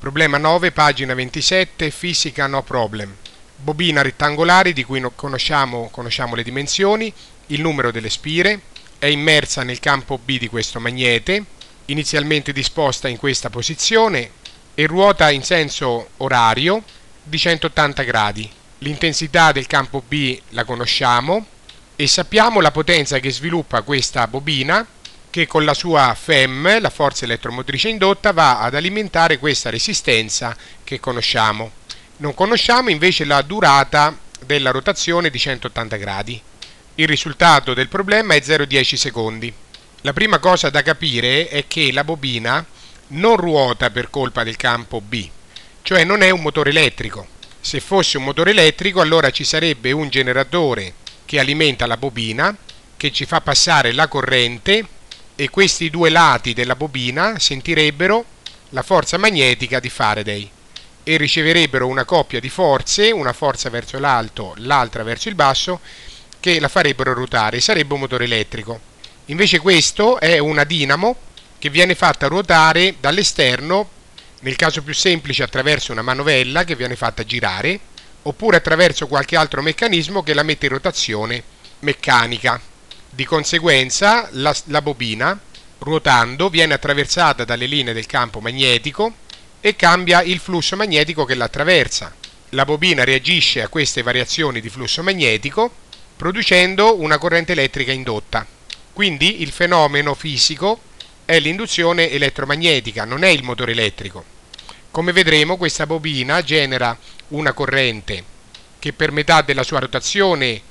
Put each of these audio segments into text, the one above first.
Problema 9, pagina 27, fisica no problem. Bobina rettangolare di cui conosciamo le dimensioni, il numero delle spire, è immersa nel campo B di questo magnete, inizialmente disposta in questa posizione e ruota in senso orario di 180 gradi. L'intensità del campo B la conosciamo e sappiamo la potenza che sviluppa questa bobina, che con la sua FEM, la forza elettromotrice indotta, va ad alimentare questa resistenza che conosciamo. Non conosciamo invece la durata della rotazione di 180 gradi. Il risultato del problema è 0,10 secondi. La prima cosa da capire è che la bobina non ruota per colpa del campo B, cioè non è un motore elettrico. Se fosse un motore elettrico, allora ci sarebbe un generatore che alimenta la bobina, che ci fa passare la corrente, e questi due lati della bobina sentirebbero la forza magnetica di Faraday e riceverebbero una coppia di forze, una forza verso l'alto, l'altra verso il basso, che la farebbero ruotare. Sarebbe un motore elettrico. Invece questo è una dinamo che viene fatta ruotare dall'esterno, nel caso più semplice attraverso una manovella che viene fatta girare, oppure attraverso qualche altro meccanismo che la mette in rotazione meccanica. Di conseguenza la bobina, ruotando, viene attraversata dalle linee del campo magnetico e cambia il flusso magnetico che la attraversa. La bobina reagisce a queste variazioni di flusso magnetico producendo una corrente elettrica indotta. Quindi il fenomeno fisico è l'induzione elettromagnetica, non è il motore elettrico. Come vedremo, questa bobina genera una corrente che per metà della sua rotazione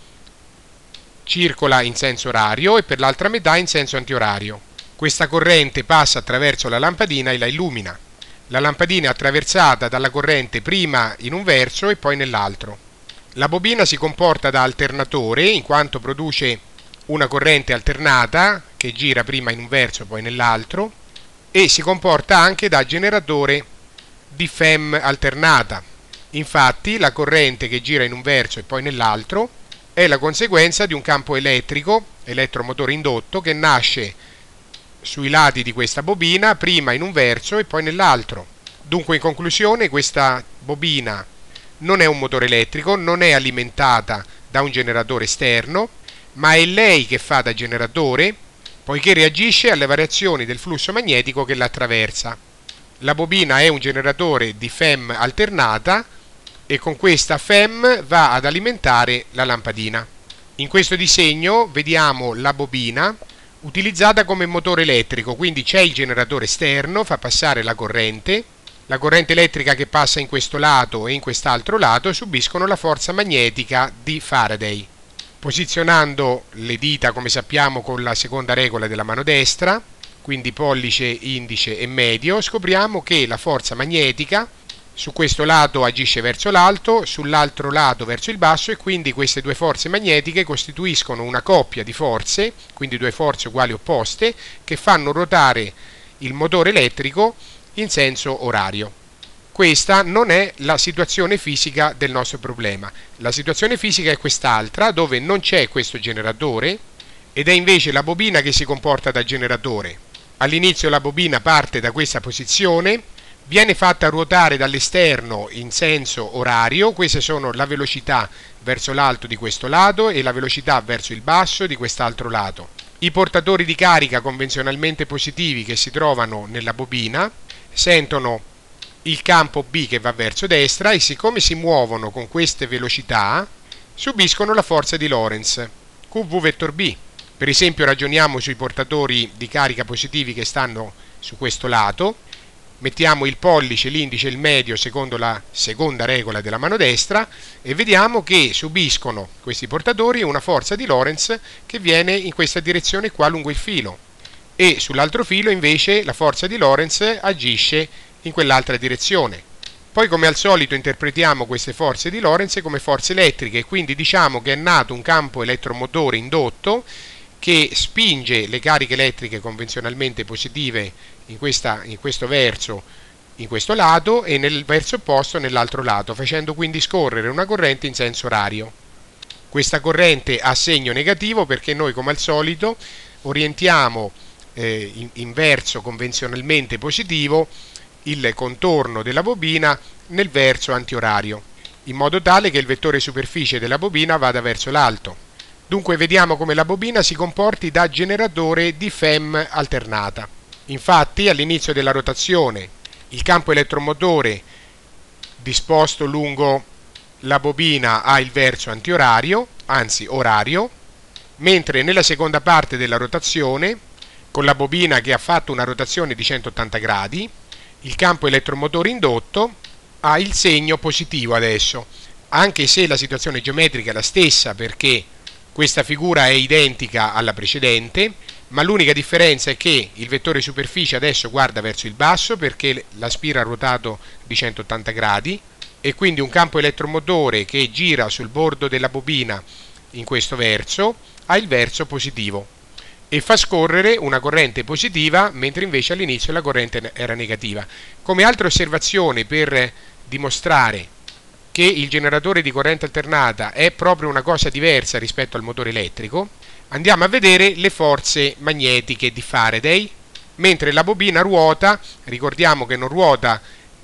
circola in senso orario e per l'altra metà in senso antiorario. Questa corrente passa attraverso la lampadina e la illumina. La lampadina è attraversata dalla corrente prima in un verso e poi nell'altro. La bobina si comporta da alternatore in quanto produce una corrente alternata che gira prima in un verso e poi nell'altro, e si comporta anche da generatore di FEM alternata. Infatti la corrente che gira in un verso e poi nell'altro è la conseguenza di un campo elettrico, elettromotore indotto, che nasce sui lati di questa bobina, prima in un verso e poi nell'altro. Dunque, in conclusione, questa bobina non è un motore elettrico, non è alimentata da un generatore esterno, ma è lei che fa da generatore, poiché reagisce alle variazioni del flusso magnetico che la attraversa. La bobina è un generatore di FEM alternata e con questa FEM va ad alimentare la lampadina. In questo disegno vediamo la bobina utilizzata come motore elettrico, quindi c'è il generatore esterno, fa passare la corrente elettrica che passa in questo lato e in quest'altro lato subiscono la forza magnetica di Faraday. Posizionando le dita, come sappiamo, con la seconda regola della mano destra, quindi pollice, indice e medio, scopriamo che la forza magnetica su questo lato agisce verso l'alto, sull'altro lato verso il basso, e quindi queste due forze magnetiche costituiscono una coppia di forze, quindi due forze uguali opposte, che fanno ruotare il motore elettrico in senso orario. Questa non è la situazione fisica del nostro problema. La situazione fisica è quest'altra, dove non c'è questo generatore ed è invece la bobina che si comporta da generatore. All'inizio la bobina parte da questa posizione, viene fatta ruotare dall'esterno in senso orario. Queste sono la velocità verso l'alto di questo lato e la velocità verso il basso di quest'altro lato. I portatori di carica convenzionalmente positivi che si trovano nella bobina sentono il campo B che va verso destra e, siccome si muovono con queste velocità, subiscono la forza di Lorentz, QV vettor B. Per esempio ragioniamo sui portatori di carica positivi che stanno su questo lato. Mettiamo il pollice, l'indice e il medio secondo la seconda regola della mano destra e vediamo che subiscono questi portatori una forza di Lorentz che viene in questa direzione qua lungo il filo, e sull'altro filo invece la forza di Lorentz agisce in quell'altra direzione. Poi, come al solito, interpretiamo queste forze di Lorentz come forze elettriche e quindi diciamo che è nato un campo elettromotore indotto che spinge le cariche elettriche convenzionalmente positive in questo verso, in questo lato, e nel verso opposto nell'altro lato, facendo quindi scorrere una corrente in senso orario. Questa corrente ha segno negativo perché noi, come al solito, orientiamo in verso convenzionalmente positivo il contorno della bobina nel verso antiorario, in modo tale che il vettore superficie della bobina vada verso l'alto. Dunque vediamo come la bobina si comporti da generatore di FEM alternata. Infatti all'inizio della rotazione il campo elettromotore disposto lungo la bobina ha il verso antiorario, anzi orario, mentre nella seconda parte della rotazione, con la bobina che ha fatto una rotazione di 180 gradi, il campo elettromotore indotto ha il segno positivo adesso, anche se la situazione geometrica è la stessa perché questa figura è identica alla precedente, ma l'unica differenza è che il vettore superficie adesso guarda verso il basso perché la spira ha ruotato di 180 gradi e quindi un campo elettromotore che gira sul bordo della bobina in questo verso ha il verso positivo e fa scorrere una corrente positiva mentre invece all'inizio la corrente era negativa. Come altra osservazione per dimostrare che il generatore di corrente alternata è proprio una cosa diversa rispetto al motore elettrico, andiamo a vedere le forze magnetiche di Faraday. Mentre la bobina ruota, ricordiamo che non ruota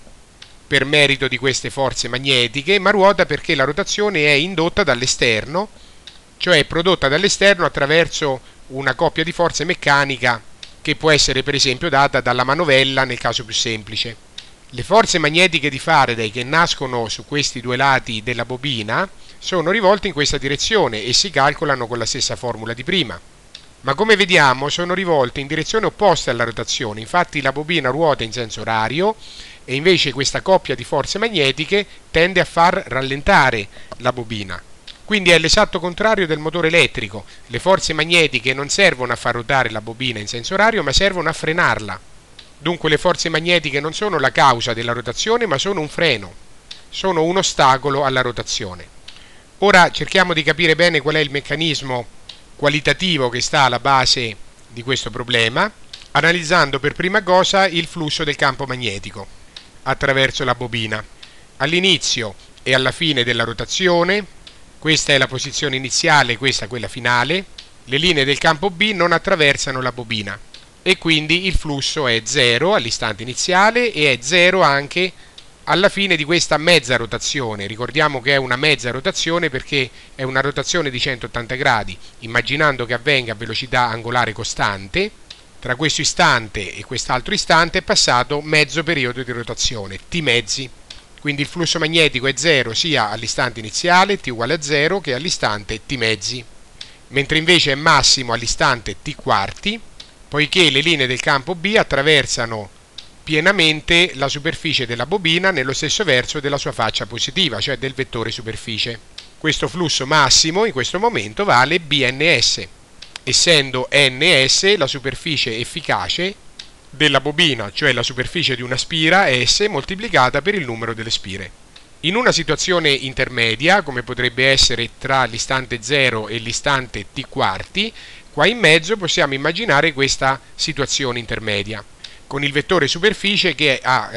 per merito di queste forze magnetiche, ma ruota perché la rotazione è indotta dall'esterno, cioè prodotta dall'esterno attraverso una coppia di forze meccanica che può essere per esempio data dalla manovella nel caso più semplice. Le forze magnetiche di Faraday che nascono su questi due lati della bobina sono rivolte in questa direzione e si calcolano con la stessa formula di prima. Ma come vediamo sono rivolte in direzione opposta alla rotazione, infatti la bobina ruota in senso orario e invece questa coppia di forze magnetiche tende a far rallentare la bobina. Quindi è l'esatto contrario del motore elettrico, le forze magnetiche non servono a far ruotare la bobina in senso orario ma servono a frenarla. Dunque le forze magnetiche non sono la causa della rotazione ma sono un freno, sono un ostacolo alla rotazione. Ora cerchiamo di capire bene qual è il meccanismo qualitativo che sta alla base di questo problema, analizzando per prima cosa il flusso del campo magnetico attraverso la bobina. All'inizio e alla fine della rotazione, questa è la posizione iniziale, questa quella finale, le linee del campo B non attraversano la bobina e quindi il flusso è 0 all'istante iniziale e è 0 anche alla fine di questa mezza rotazione. Ricordiamo che è una mezza rotazione perché è una rotazione di 180 gradi, immaginando che avvenga a velocità angolare costante. Tra questo istante e quest'altro istante è passato mezzo periodo di rotazione, t mezzi. Quindi il flusso magnetico è 0 sia all'istante iniziale, t uguale a 0, che all'istante t mezzi. Mentre invece è massimo all'istante t quarti, poiché le linee del campo B attraversano pienamente la superficie della bobina nello stesso verso della sua faccia positiva, cioè del vettore superficie. Questo flusso massimo in questo momento vale BNS, essendo NS la superficie efficace della bobina, cioè la superficie di una spira S moltiplicata per il numero delle spire. In una situazione intermedia, come potrebbe essere tra l'istante 0 e l'istante t quarti, qua in mezzo possiamo immaginare questa situazione intermedia, con il vettore superficie che ha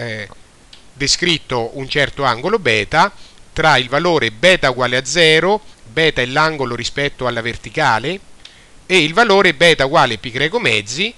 descritto un certo angolo beta tra il valore beta uguale a 0, beta è l'angolo rispetto alla verticale, e il valore beta uguale π greco mezzi,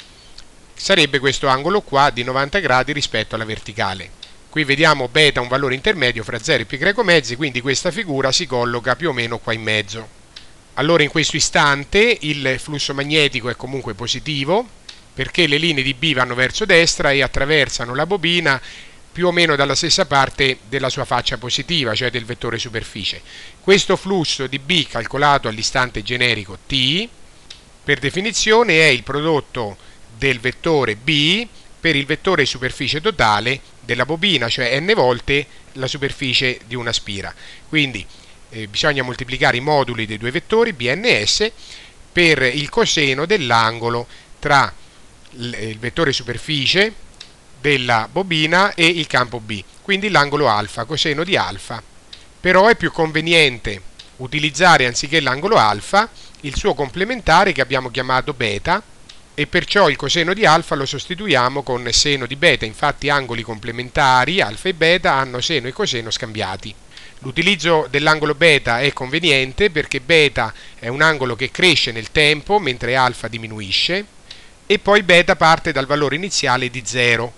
sarebbe questo angolo qua di 90 gradi rispetto alla verticale. Qui vediamo beta un valore intermedio fra 0 e π greco mezzi, quindi questa figura si colloca più o meno qua in mezzo. Allora in questo istante il flusso magnetico è comunque positivo perché le linee di B vanno verso destra e attraversano la bobina più o meno dalla stessa parte della sua faccia positiva, cioè del vettore superficie. Questo flusso di B calcolato all'istante generico t, per definizione è il prodotto del vettore B per il vettore superficie totale della bobina, cioè n volte la superficie di una spira. Quindi bisogna moltiplicare i moduli dei due vettori B e S per il coseno dell'angolo tra il vettore superficie della bobina e il campo B, quindi l'angolo alfa, coseno di alfa. Però è più conveniente utilizzare anziché l'angolo alfa il suo complementare che abbiamo chiamato beta e perciò il coseno di alfa lo sostituiamo con seno di beta. Infatti angoli complementari alfa e beta hanno seno e coseno scambiati. L'utilizzo dell'angolo beta è conveniente perché beta è un angolo che cresce nel tempo mentre alfa diminuisce e poi beta parte dal valore iniziale di 0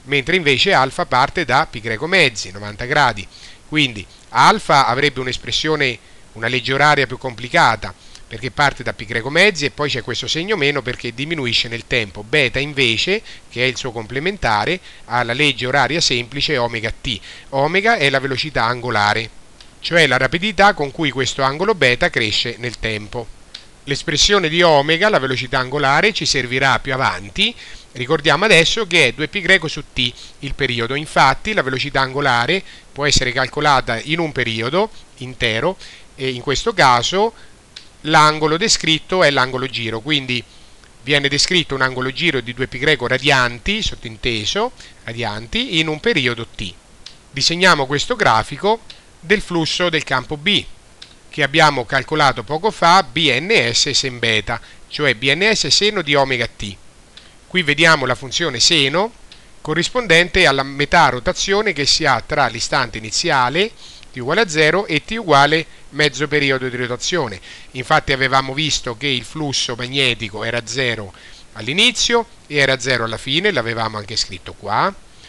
mentre invece alfa parte da π greco mezzi, 90 gradi. Quindi alfa avrebbe un'espressione, una legge oraria più complicata, perché parte da π greco mezzi e poi c'è questo segno meno perché diminuisce nel tempo. Beta invece, che è il suo complementare, ha la legge oraria semplice omega t. Omega è la velocità angolare, cioè la rapidità con cui questo angolo beta cresce nel tempo. L'espressione di omega, la velocità angolare, ci servirà più avanti. Ricordiamo adesso che è 2π greco su t il periodo. Infatti la velocità angolare può essere calcolata in un periodo intero e in questo caso l'angolo descritto è l'angolo giro, quindi viene descritto un angolo giro di 2π greco radianti, sottinteso, radianti, in un periodo t. Disegniamo questo grafico del flusso del campo B, che abbiamo calcolato poco fa, BNS sen beta, cioè BNS seno di omega t. Qui vediamo la funzione seno corrispondente alla metà rotazione che si ha tra l'istante iniziale, t uguale a 0, e t uguale mezzo periodo di rotazione. Infatti avevamo visto che il flusso magnetico era 0 all'inizio e era 0 alla fine, l'avevamo anche scritto qua,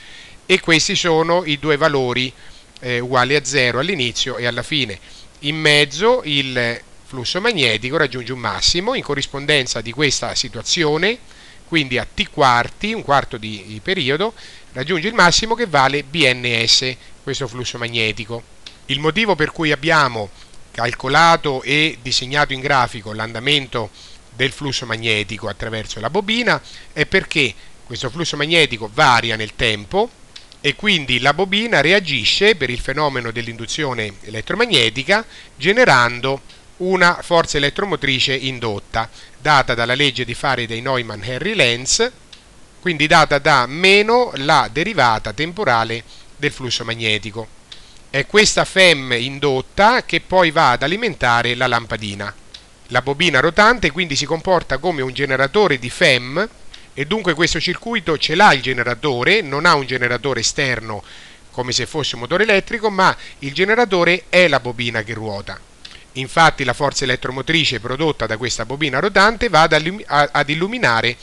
e questi sono i due valori uguali a 0 all'inizio e alla fine. In mezzo il flusso magnetico raggiunge un massimo in corrispondenza di questa situazione, quindi a t quarti, un quarto di periodo, raggiunge il massimo che vale BNS, questo flusso magnetico. Il motivo per cui abbiamo calcolato e disegnato in grafico l'andamento del flusso magnetico attraverso la bobina è perché questo flusso magnetico varia nel tempo e quindi la bobina reagisce per il fenomeno dell'induzione elettromagnetica generando una forza elettromotrice indotta, data dalla legge di Faraday-Neumann-Henry-Lenz, quindi data da meno la derivata temporale del flusso magnetico. È questa FEM indotta che poi va ad alimentare la lampadina. La bobina rotante quindi si comporta come un generatore di FEM e dunque questo circuito ce l'ha il generatore, non ha un generatore esterno come se fosse un motore elettrico, ma il generatore è la bobina che ruota. Infatti la forza elettromotrice prodotta da questa bobina rotante va ad illuminare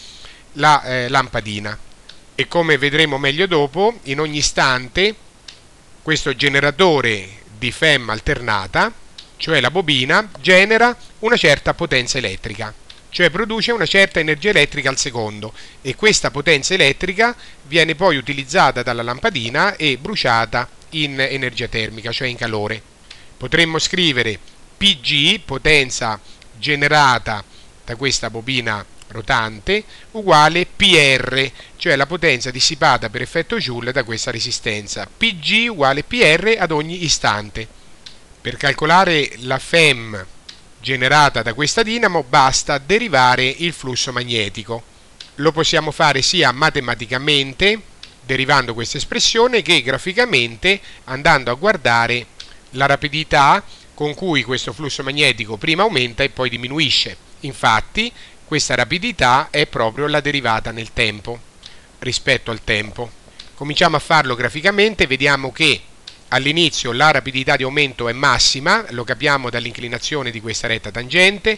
la lampadina e, come vedremo meglio dopo, in ogni istante questo generatore di FEM alternata, cioè la bobina, genera una certa potenza elettrica, cioè produce una certa energia elettrica al secondo, e questa potenza elettrica viene poi utilizzata dalla lampadina e bruciata in energia termica, cioè in calore. Potremmo scrivere Pg, potenza generata da questa bobina rotante, uguale PR, cioè la potenza dissipata per effetto Joule da questa resistenza. Pg uguale PR ad ogni istante. Per calcolare la FEM generata da questa dinamo basta derivare il flusso magnetico. Lo possiamo fare sia matematicamente, derivando questa espressione, che graficamente andando a guardare la rapidità con cui questo flusso magnetico prima aumenta e poi diminuisce. Infatti questa rapidità è proprio la derivata nel tempo rispetto al tempo. Cominciamo a farlo graficamente, vediamo che all'inizio la rapidità di aumento è massima, lo capiamo dall'inclinazione di questa retta tangente,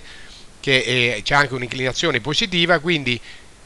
che c'è anche un'inclinazione positiva, quindi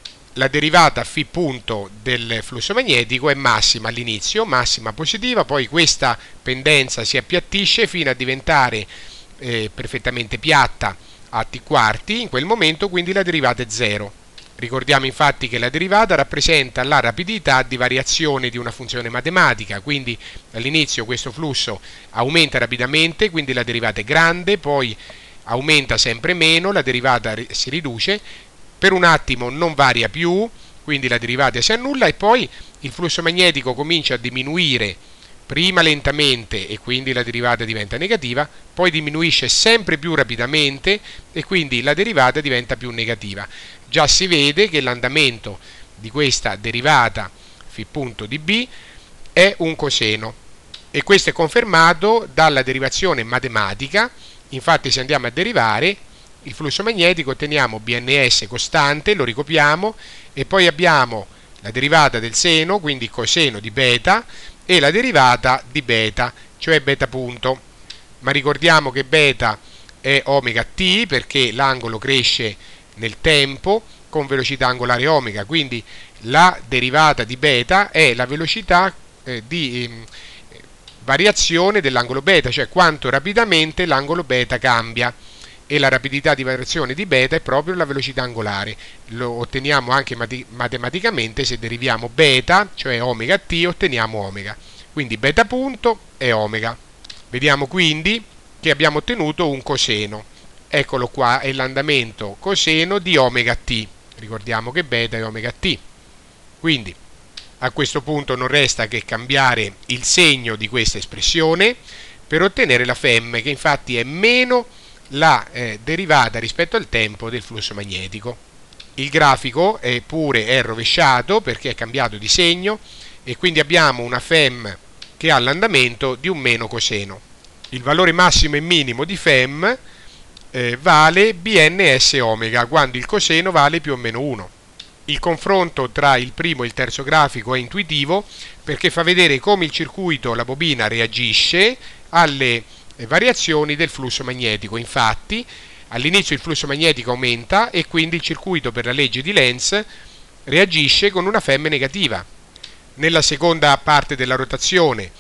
la derivata φ punto del flusso magnetico è massima all'inizio, massima positiva, poi questa pendenza si appiattisce fino a diventare perfettamente piatta a t quarti in quel momento, quindi la derivata è 0. Ricordiamo infatti che la derivata rappresenta la rapidità di variazione di una funzione matematica, quindi all'inizio questo flusso aumenta rapidamente, quindi la derivata è grande, poi aumenta sempre meno, la derivata si riduce, per un attimo non varia più, quindi la derivata si annulla e poi il flusso magnetico comincia a diminuire, prima lentamente e quindi la derivata diventa negativa, poi diminuisce sempre più rapidamente e quindi la derivata diventa più negativa. Già si vede che l'andamento di questa derivata φ punto di B è un coseno e questo è confermato dalla derivazione matematica. Infatti se andiamo a derivare il flusso magnetico otteniamo BNS costante, lo ricopiamo, e poi abbiamo la derivata del seno, quindi coseno di beta, e la derivata di beta, cioè beta punto. Ma ricordiamo che beta è omega t perché l'angolo cresce nel tempo con velocità angolare omega, quindi la derivata di beta è la velocità di variazione dell'angolo beta, cioè quanto rapidamente l'angolo beta cambia, e la rapidità di variazione di beta è proprio la velocità angolare. Lo otteniamo anche matematicamente se deriviamo beta, cioè omega t, otteniamo omega. Quindi beta punto è omega. Vediamo quindi che abbiamo ottenuto un coseno. Eccolo qua, è l'andamento coseno di omega t. Ricordiamo che beta è omega t. Quindi a questo punto non resta che cambiare il segno di questa espressione per ottenere la Fm, che infatti è meno la derivata rispetto al tempo del flusso magnetico. Il grafico è rovesciato perché è cambiato di segno e quindi abbiamo una Fm che ha l'andamento di un meno coseno. Il valore massimo e minimo di Fm vale bns omega, quando il coseno vale più o meno 1. Il confronto tra il primo e il terzo grafico è intuitivo perché fa vedere come il circuito, la bobina, reagisce alle variazioni del flusso magnetico. Infatti all'inizio il flusso magnetico aumenta e quindi il circuito, per la legge di Lenz, reagisce con una Fm negativa. Nella seconda parte della rotazione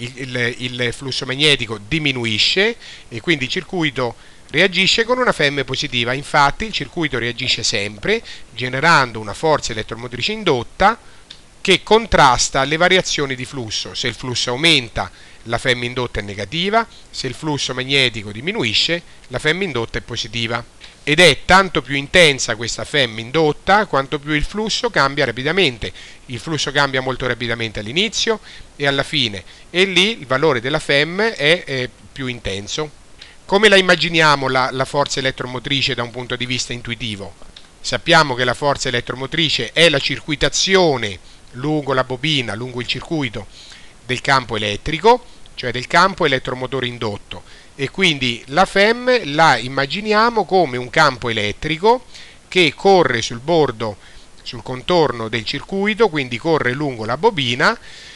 il flusso magnetico diminuisce e quindi il circuito reagisce con una Fm positiva. Infatti il circuito reagisce sempre generando una forza elettromotrice indotta che contrasta le variazioni di flusso. Se il flusso aumenta, la Fm indotta è negativa, se il flusso magnetico diminuisce, la Fm indotta è positiva. Ed è tanto più intensa questa Fm indotta quanto più il flusso cambia rapidamente. Il flusso cambia molto rapidamente all'inizio e alla fine, e lì il valore della Fm è più intenso. Come la immaginiamo la forza elettromotrice da un punto di vista intuitivo? Sappiamo che la forza elettromotrice è la circuitazione lungo la bobina, lungo il circuito del campo elettrico, cioè del campo elettromotore indotto, e quindi la Fm la immaginiamo come un campo elettrico che corre sul bordo, sul contorno del circuito, quindi corre lungo la bobina.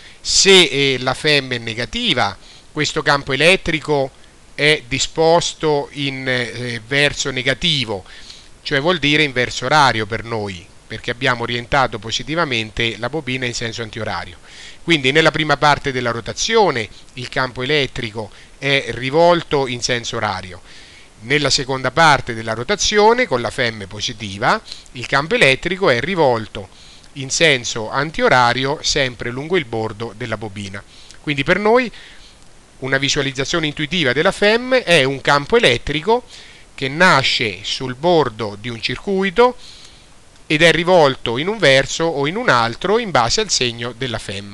Se la Fm è negativa, questo campo elettrico è disposto in verso negativo, cioè vuol dire in verso orario per noi, perché abbiamo orientato positivamente la bobina in senso antiorario. Quindi nella prima parte della rotazione il campo elettrico è rivolto in senso orario. Nella seconda parte della rotazione, con la Fm positiva, il campo elettrico è rivolto in senso antiorario sempre lungo il bordo della bobina. Quindi per noi una visualizzazione intuitiva della Fm è un campo elettrico che nasce sul bordo di un circuito ed è rivolto in un verso o in un altro in base al segno della Fm.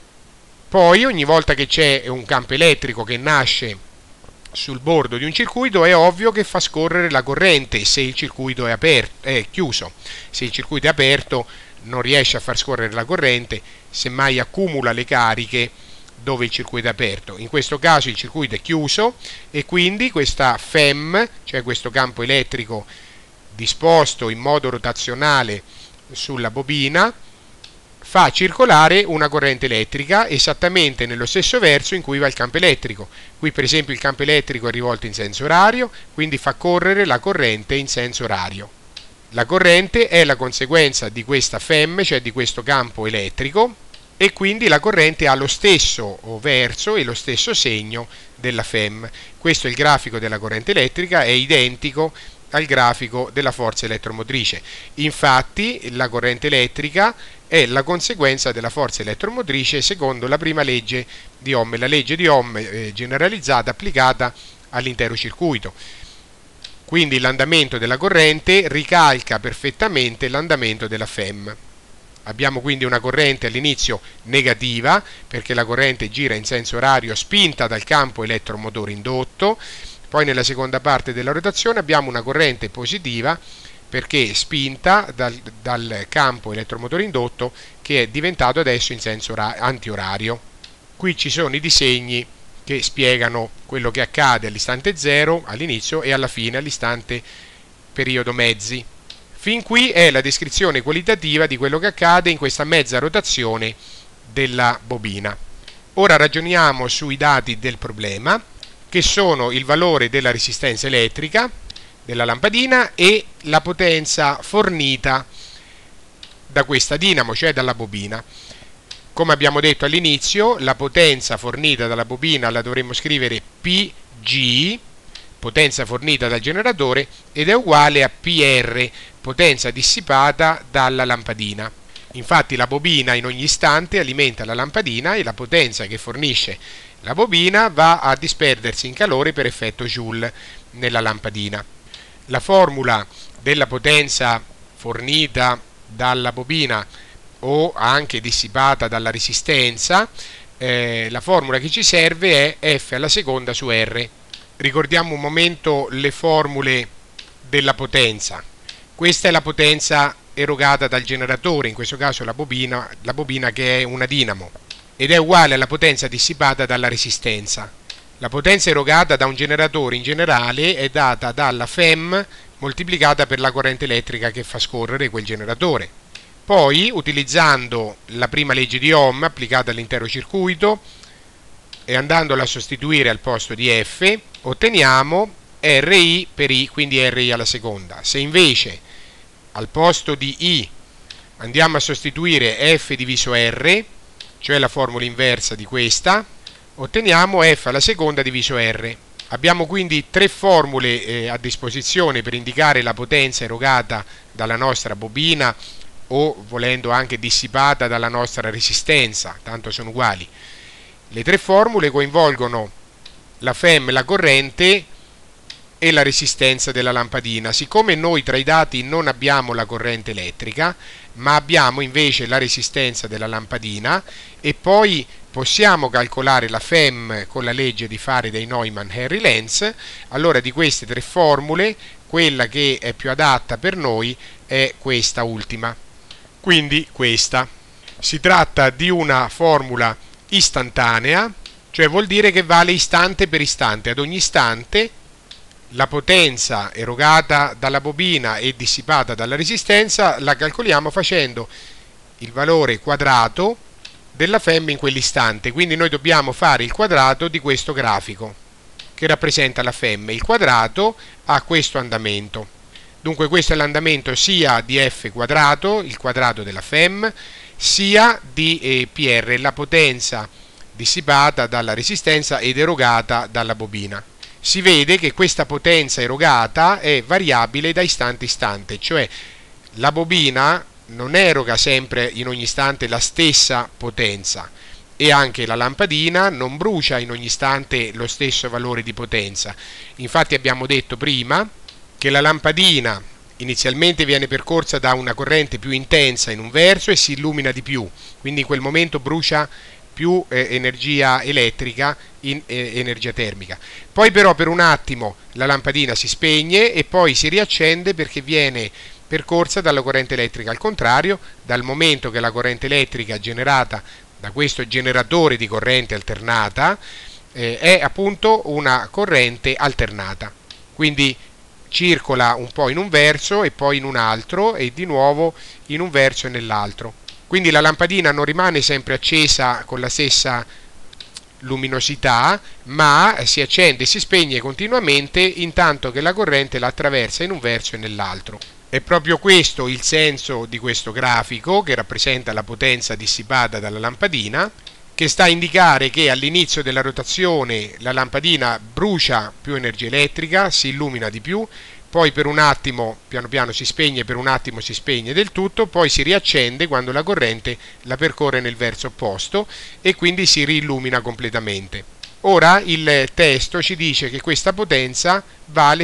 Poi ogni volta che c'è un campo elettrico che nasce sul bordo di un circuito è ovvio che fa scorrere la corrente se il circuito è chiuso. Se il circuito è aperto non riesce a far scorrere la corrente, semmai accumula le cariche dove il circuito è aperto. In questo caso il circuito è chiuso e quindi questa Fm, cioè questo campo elettrico disposto in modo rotazionale sulla bobina, fa circolare una corrente elettrica esattamente nello stesso verso in cui va il campo elettrico. Qui per esempio il campo elettrico è rivolto in senso orario, quindi fa correre la corrente in senso orario. La corrente è la conseguenza di questa Fm, cioè di questo campo elettrico, e quindi la corrente ha lo stesso verso e lo stesso segno della Fm. Questo è il grafico della corrente elettrica, è identico al grafico della forza elettromotrice. Infatti la corrente elettrica è la conseguenza della forza elettromotrice secondo la prima legge di Ohm, la legge di Ohm generalizzata applicata all'intero circuito. Quindi l'andamento della corrente ricalca perfettamente l'andamento della Fm. Abbiamo quindi una corrente all'inizio negativa perché la corrente gira in senso orario spinta dal campo elettromotore indotto. Poi nella seconda parte della rotazione abbiamo una corrente positiva perché spinta dal campo elettromotore indotto che è diventato adesso in senso antiorario. Qui ci sono i disegni che spiegano quello che accade all'istante 0, all'inizio, e alla fine, all'istante periodo mezzi. Fin qui è la descrizione qualitativa di quello che accade in questa mezza rotazione della bobina. Ora ragioniamo sui dati del problema, che sono il valore della resistenza elettrica, della lampadina e la potenza fornita da questa dinamo, cioè dalla bobina. Come abbiamo detto all'inizio, la potenza fornita dalla bobina la dovremmo scrivere PG, potenza fornita dal generatore, ed è uguale a PR, potenza dissipata dalla lampadina. Infatti la bobina in ogni istante alimenta la lampadina e la potenza che fornisce la bobina va a disperdersi in calore per effetto Joule nella lampadina. La formula della potenza fornita dalla bobina o anche dissipata dalla resistenza, la formula che ci serve è F alla seconda su R. Ricordiamo un momento le formule della potenza. Questa è la potenza erogata dal generatore, in questo caso la bobina che è una dinamo, ed è uguale alla potenza dissipata dalla resistenza. La potenza erogata da un generatore in generale è data dalla FEM moltiplicata per la corrente elettrica che fa scorrere quel generatore. Poi, utilizzando la prima legge di Ohm applicata all'intero circuito e andandola a sostituire al posto di F, otteniamo RI per I, quindi RI alla seconda. Se invece al posto di I andiamo a sostituire F diviso R, cioè la formula inversa di questa, otteniamo F alla seconda diviso R. Abbiamo quindi tre formule a disposizione per indicare la potenza erogata dalla nostra bobina o, volendo, anche dissipata dalla nostra resistenza, tanto sono uguali. Le tre formule coinvolgono la FEM, la corrente e la resistenza della lampadina. Siccome noi tra i dati non abbiamo la corrente elettrica, ma abbiamo invece la resistenza della lampadina e poi possiamo calcolare la FEM con la legge di Faraday-Neumann-Henry-Lenz, allora di queste tre formule quella che è più adatta per noi è questa ultima. Quindi questa. Si tratta di una formula istantanea, cioè vuol dire che vale istante per istante. Ad ogni istante la potenza erogata dalla bobina e dissipata dalla resistenza la calcoliamo facendo il valore quadrato della FEM in quell'istante. Quindi noi dobbiamo fare il quadrato di questo grafico che rappresenta la FEM. Il quadrato ha questo andamento. Dunque questo è l'andamento sia di F quadrato, il quadrato della FEM, sia di PR, la potenza dissipata dalla resistenza ed erogata dalla bobina. Si vede che questa potenza erogata è variabile da istante a istante, cioè la bobina non eroga sempre in ogni istante la stessa potenza e anche la lampadina non brucia in ogni istante lo stesso valore di potenza. Infatti abbiamo detto prima che la lampadina inizialmente viene percorsa da una corrente più intensa in un verso e si illumina di più, quindi in quel momento brucia più energia elettrica in energia termica. Poi però per un attimo la lampadina si spegne e poi si riaccende perché viene percorsa dalla corrente elettrica. Al contrario, dal momento che la corrente elettrica generata da questo generatore di corrente alternata è appunto una corrente alternata. Quindi circola un po' in un verso e poi in un altro e di nuovo in un verso e nell'altro. Quindi la lampadina non rimane sempre accesa con la stessa luminosità, ma si accende e si spegne continuamente intanto che la corrente la attraversa in un verso e nell'altro. È proprio questo il senso di questo grafico che rappresenta la potenza dissipata dalla lampadina, che sta a indicare che all'inizio della rotazione la lampadina brucia più energia elettrica, si illumina di più, poi per un attimo piano piano si spegne, per un attimo si spegne del tutto, poi si riaccende quando la corrente la percorre nel verso opposto e quindi si riillumina completamente. Ora il testo ci dice che questa potenza vale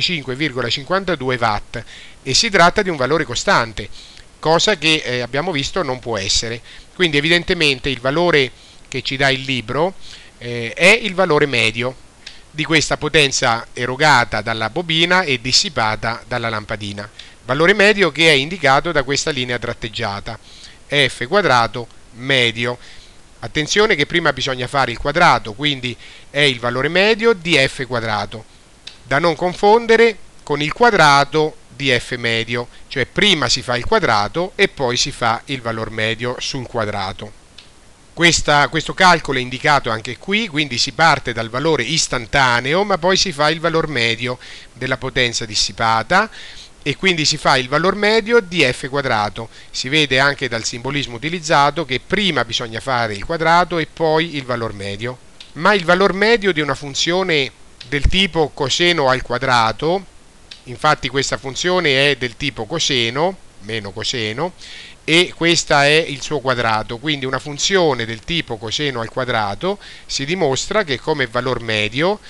65,52 watt e si tratta di un valore costante, cosa che abbiamo visto non può essere. Quindi evidentemente il valore che ci dà il libro è il valore medio di questa potenza erogata dalla bobina e dissipata dalla lampadina. Valore medio che è indicato da questa linea tratteggiata, F quadrato medio. Attenzione che prima bisogna fare il quadrato, quindi è il valore medio di F quadrato, da non confondere con il quadrato di F medio, cioè prima si fa il quadrato e poi si fa il valore medio sul quadrato. Questo calcolo è indicato anche qui, quindi si parte dal valore istantaneo, ma poi si fa il valor medio della potenza dissipata e quindi si fa il valor medio di f quadrato. Si vede anche dal simbolismo utilizzato che prima bisogna fare il quadrato e poi il valor medio. Ma il valor medio di una funzione del tipo coseno al quadrato, infatti questa funzione è del tipo coseno, meno coseno, e questa è il suo quadrato, quindi una funzione del tipo coseno al quadrato si dimostra che come valor medio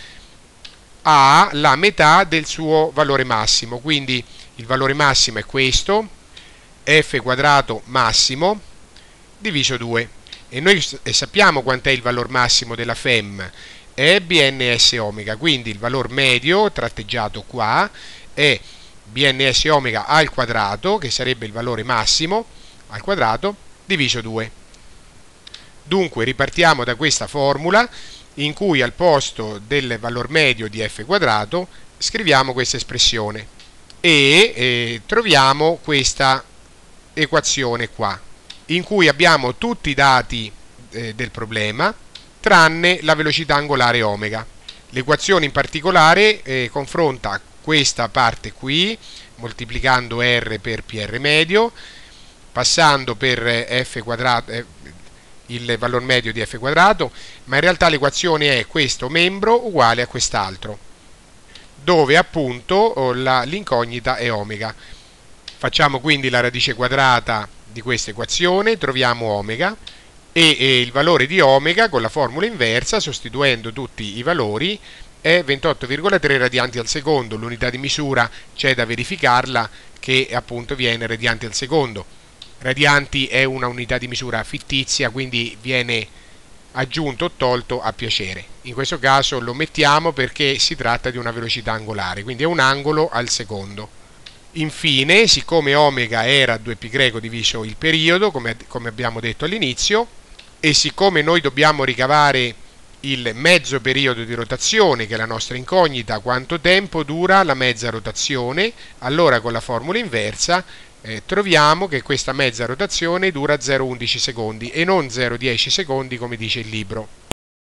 ha la metà del suo valore massimo, quindi il valore massimo è questo, f quadrato massimo diviso 2, e noi sappiamo quant'è il valor massimo della FEM, è BNS omega, quindi il valor medio tratteggiato qua è BNS omega al quadrato, che sarebbe il valore massimo, al quadrato, diviso 2. Dunque ripartiamo da questa formula in cui al posto del valor medio di f quadrato scriviamo questa espressione e troviamo questa equazione qua, in cui abbiamo tutti i dati del problema tranne la velocità angolare omega. L'equazione in particolare confronta questa parte qui moltiplicando r per pr medio, passando per f quadrato, il valore medio di f quadrato, ma in realtà l'equazione è questo membro uguale a quest'altro, dove appunto l'incognita è omega. Facciamo quindi la radice quadrata di questa equazione, troviamo omega e il valore di omega con la formula inversa, sostituendo tutti i valori, è 28,3 radianti al secondo. L'unità di misura c'è da verificarla, che appunto viene radianti al secondo. Radianti è una unità di misura fittizia, quindi viene aggiunto o tolto a piacere. In questo caso lo mettiamo perché si tratta di una velocità angolare, quindi è un angolo al secondo. Infine, siccome omega era 2π diviso il periodo, come abbiamo detto all'inizio, e siccome noi dobbiamo ricavare il mezzo periodo di rotazione, che è la nostra incognita, quanto tempo dura la mezza rotazione, allora con la formula inversa troviamo che questa mezza rotazione dura 0,11 secondi e non 0,10 secondi come dice il libro.